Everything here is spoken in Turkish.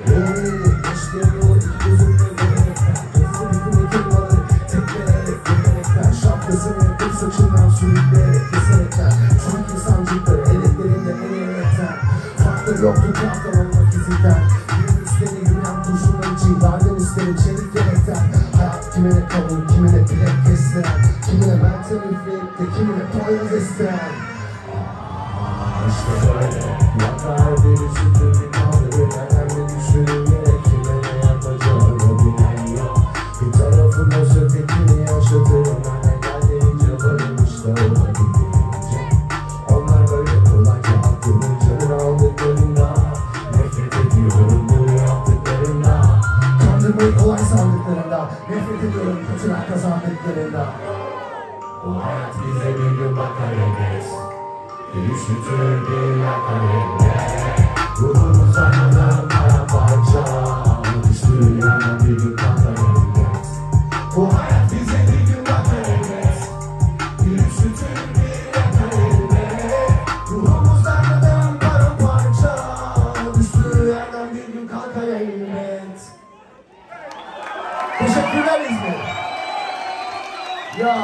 Geçtiğim yolu iki gözümle görerekten, hızlı bitimi kırmaları tekleyerek görerekten, şapkasını yapıp saçından sürükleyerek keserekten, çünkü insancıkları eleklerinde eğerekten, farklı yoktu kağıttan olmak izinden, bir üstleri yürüyen kurşunlar için dardan üstleri çelik gerekten, hayat kimine kavun, kimine bilek kestiren, kimine meltem üfleyip de kimine poyraz estiren. İşte böyle yakar biri sütünü kaldırır, önemli düşünülmeyerek kime ne yapacağını bilen yok. Bir tarafın olsa tekini yaşatırım, nereden geldiğince varım işte olabildiğince. Onlar böyle kolayca aklımın canını aldıklarında, nefret ediyorum bunu yaptıklarında. Kandırmayı kolay sandıklarında, nefret ediyorum kötüler kazandıklarında. Bu hayat bize bir gün bakar ederiz, üşütür bir yakarım.